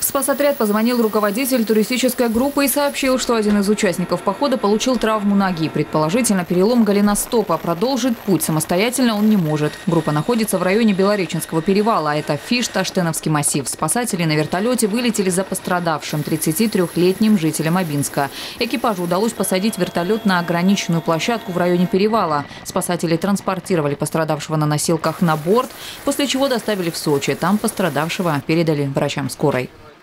В спасотряд позвонил руководитель туристической группы и сообщил, что один из участников похода получил травму ноги. Предположительно, перелом голеностопа. Продолжить путь самостоятельно он не может. Группа находится в районе Белореченского перевала. Это Фиш-Таштеновский массив. Спасатели на вертолете вылетели за пострадавшим 33-летним жителем Абинска. Экипажу удалось посадить вертолет на ограниченную площадку в районе перевала. Спасатели транспортировали пострадавшего на носилках на борт, после чего доставили в Сочи. Там пострадавшего передали врачам скорой.